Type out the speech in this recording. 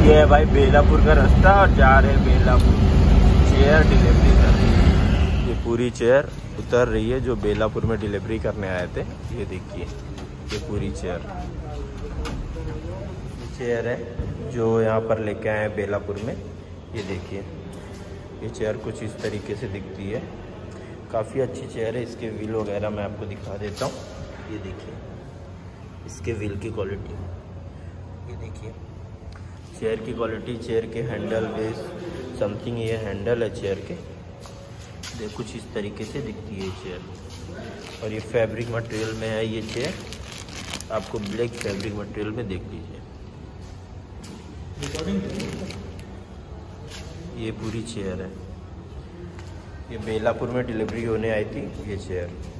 ये है भाई बेलापुर का रास्ता और जा रहे हैं बेलापुर। चेयर डिलीवरी कर रही है, ये पूरी चेयर उतर रही है जो बेलापुर में डिलीवरी करने आए थे। ये देखिए ये पूरी चेयर है जो यहाँ पर लेके आए हैं बेलापुर में। ये देखिए ये चेयर कुछ इस तरीके से दिखती है, काफ़ी अच्छी चेयर है। इसके व्हील वगैरह मैं आपको दिखा देता हूँ। ये देखिए इसके व्हील की क्वालिटी, ये देखिए चेयर की क्वालिटी, चेयर के हैंडल बेस समथिंग, ये हैंडल है चेयर के, देख कुछ इस तरीके से दिखती है चेयर। और ये फैब्रिक मटेरियल में है ये चेयर, आपको ब्लैक फैब्रिक मटेरियल में देख लीजिए। ये पूरी चेयर है, ये बेलापुर में डिलीवरी होने आई थी ये चेयर।